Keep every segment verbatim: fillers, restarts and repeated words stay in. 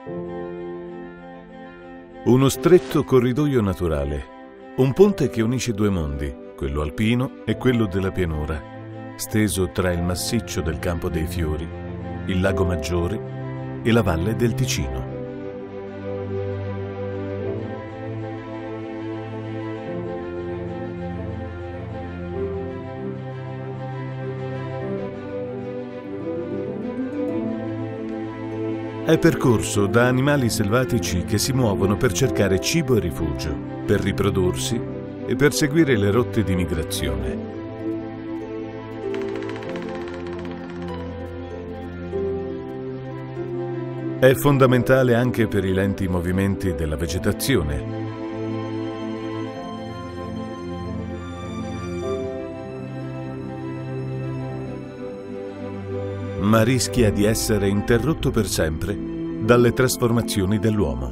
Uno stretto corridoio naturale, un ponte che unisce due mondi, quello alpino e quello della pianura, steso tra il massiccio del Campo dei Fiori, il Lago Maggiore e la Valle del Ticino. È percorso da animali selvatici che si muovono per cercare cibo e rifugio, per riprodursi e per seguire le rotte di migrazione. È fondamentale anche per i lenti movimenti della vegetazione. Ma rischia di essere interrotto per sempre dalle trasformazioni dell'uomo.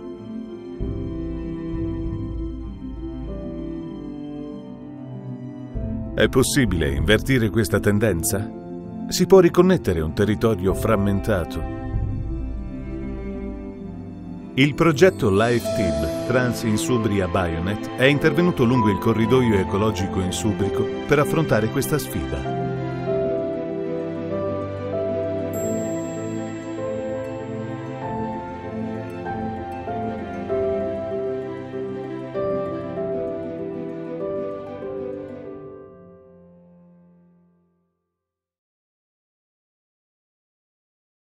È possibile invertire questa tendenza? Si può riconnettere un territorio frammentato? Il progetto LifeTib Trans-Insubria Bionet è intervenuto lungo il corridoio ecologico insubrico per affrontare questa sfida.